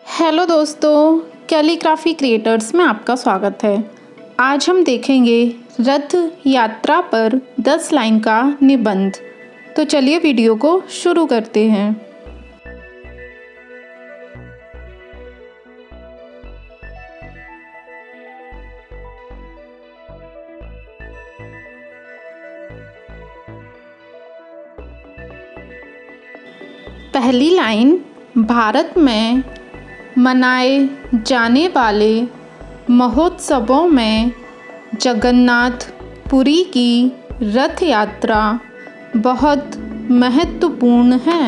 Hello दोस्तों, calligraphy creators में आपका स्वागत है। आज हम देखेंगे रथ यात्रा पर 10 लाइन का निबंध। तो चलिए वीडियो को शुरू करते हैं। पहली लाइन, भारत में मनाए जाने वाले महोत्सवों में जगन्नाथ पुरी की रथ यात्रा बहुत महत्वपूर्ण है।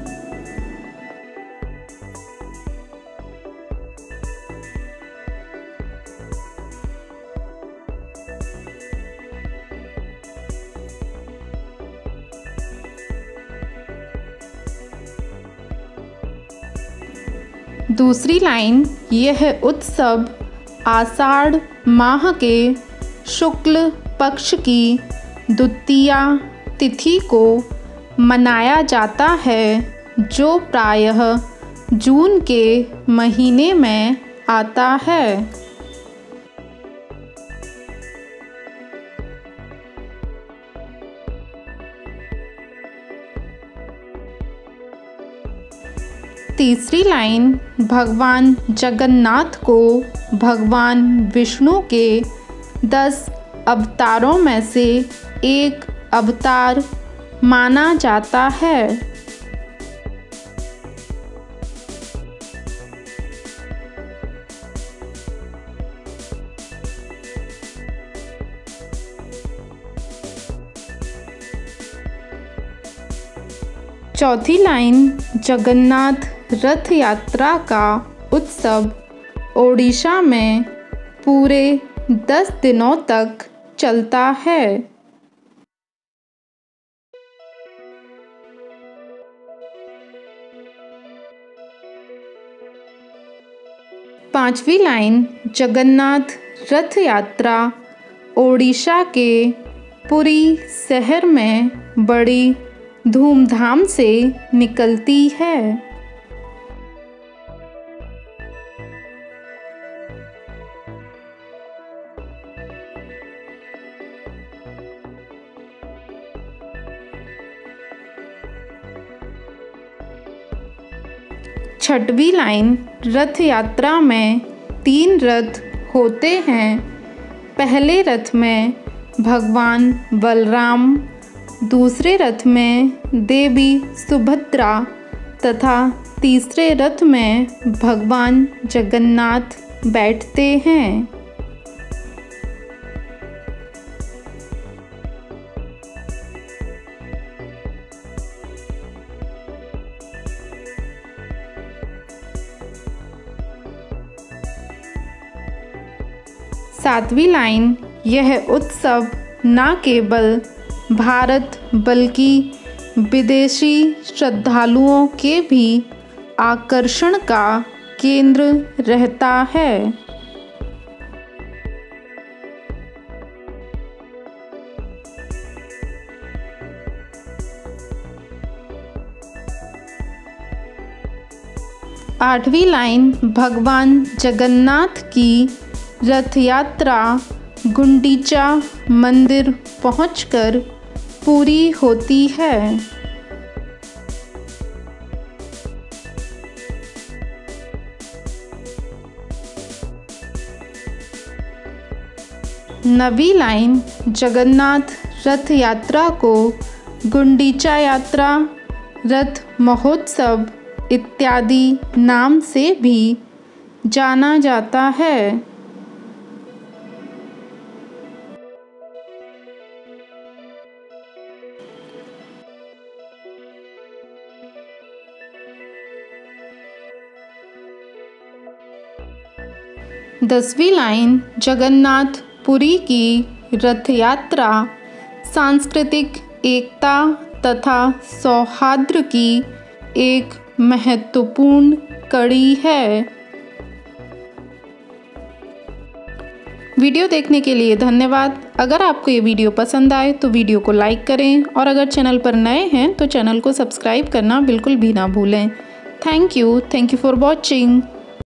दूसरी लाइन, यह उत्सव आषाढ़ माह के शुक्ल पक्ष की द्वितीया तिथि को मनाया जाता है, जो प्रायः जून के महीने में आता है। तीसरी लाइन, भगवान जगन्नाथ को भगवान विष्णु के 10 अवतारों में से एक अवतार माना जाता है। चौथी लाइन, जगन्नाथ रथ यात्रा का उत्सव ओडिशा में पूरे 10 दिनों तक चलता है। पांचवी लाइन, जगन्नाथ रथ यात्रा ओडिशा के पुरी शहर में बड़ी धूमधाम से निकलती है। छठवीं लाइन, रथ यात्रा में 3 रथ होते हैं। पहले रथ में भगवान बलराम, दूसरे रथ में देवी सुभद्रा तथा तीसरे रथ में भगवान जगन्नाथ बैठते हैं। सातवीं लाइन, यह उत्सव न केवल भारत बल्कि विदेशी श्रद्धालुओं के भी आकर्षण का केंद्र रहता है। आठवीं लाइन, भगवान जगन्नाथ की रथ यात्रा गुंडीचा मंदिर पहुंचकर पूरी होती है। नवीं लाइन, जगन्नाथ रथ यात्रा को गुंडीचा यात्रा, रथ महोत्सव इत्यादि नाम से भी जाना जाता है। दसवीं लाइन, जगन्नाथ पुरी की रथ यात्रा सांस्कृतिक एकता तथा सौहार्द की एक महत्वपूर्ण कड़ी है। वीडियो देखने के लिए धन्यवाद। अगर आपको ये वीडियो पसंद आए तो वीडियो को लाइक करें और अगर चैनल पर नए हैं तो चैनल को सब्सक्राइब करना बिल्कुल भी ना भूलें। Thank you for watching.